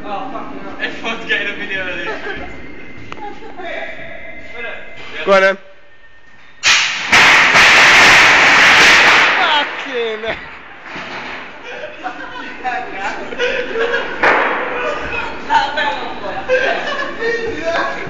Everyone's getting a video of this. Go on then. Fucking That